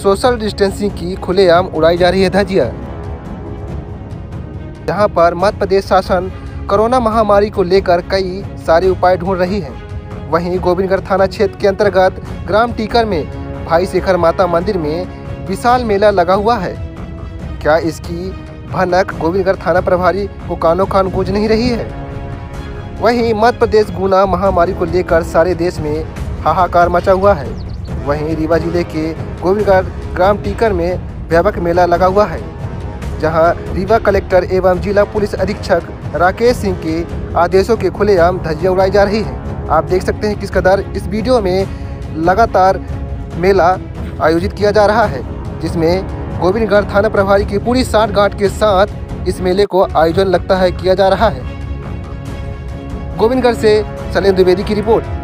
Social distancing की खुलेआम उड़ाई जा रही है धज्जियां। जहां पर मध्य प्रदेश शासन कोरोना महामारी को लेकर कई सारे उपाय ढूंढ रही है। वहीं गोविंदगढ़ थाना क्षेत्र के अंतर्गत ग्राम टीकर में भाई शेखर माता मंदिर में विशाल मेला लगा हुआ है। क्या इसकी भनक गोविंदगढ़ थाना प्रभारी को कानों कान गूंज नहीं रही है? वहीं मध्य प्रदेश कोरोना महामारी को लेकर सारे देश में हाहाकार मचा हुआ है। वहीं रीवा जिले के गोविंदगढ़ ग्राम टीकर में व्यापक मेला लगा हुआ है, जहां रीवा कलेक्टर एवं जिला पुलिस अधीक्षक राकेश सिंह के आदेशों के खुलेआम धज्जियां उड़ाई जा रही है। आप देख सकते हैं किस कदर इस वीडियो में लगातार मेला आयोजित किया जा रहा है, जिसमें गोविंदगढ़ थाना प्रभारी की पूरी साठगांठ के साथ इस मेले को आयोजन लगता है किया जा रहा है। गोविंदगढ़ से शैलेंद्र द्विवेदी की रिपोर्ट।